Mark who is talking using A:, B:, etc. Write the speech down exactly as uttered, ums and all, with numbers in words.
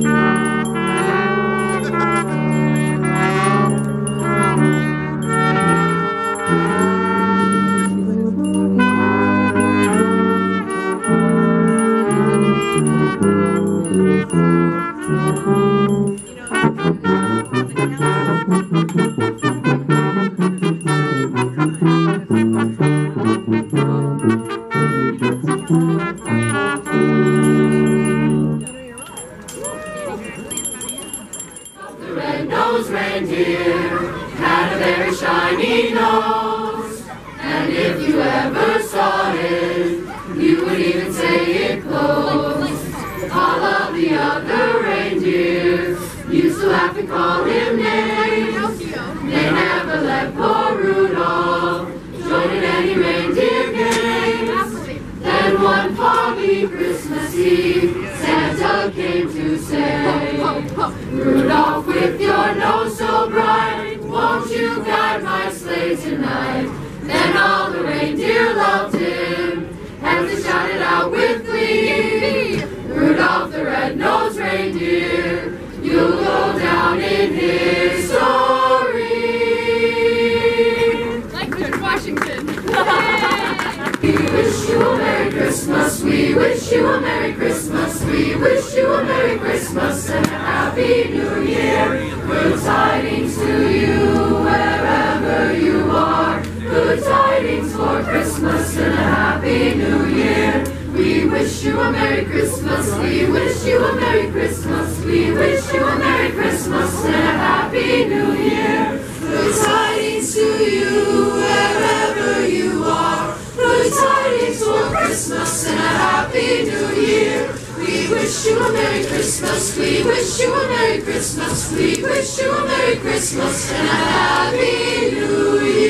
A: Red-nosed reindeer had a very shiny nose, and if you ever saw it, you would even say it closed. All of the other reindeers used to laugh and call him names. They never let poor Rudolph join in any reindeer games. Then one foggy Christmas Eve, Santa came to say, Rudolph, with your nose so bright, won't you guide my sleigh tonight? Then all the reindeer loved him, and they shouted out with glee, Rudolph the red-nosed reindeer, you'll go down in history.
B: Like George Washington.
A: We wish you a Merry Christmas, we wish you a Merry Christmas, we wish you a Merry Christmas and a Happy New Year. Good tidings to you wherever you are, good tidings for Christmas and a Happy New Year. We wish you a Merry Christmas, we wish you a Merry Christmas, we wish you a Merry Christmas and a Happy New Year. Good tidings to you wherever you are, good tidings for Christmas and a Happy New Year. We wish you a Merry Christmas, we wish you a Merry Christmas, we wish you a Merry Christmas and a Happy New Year.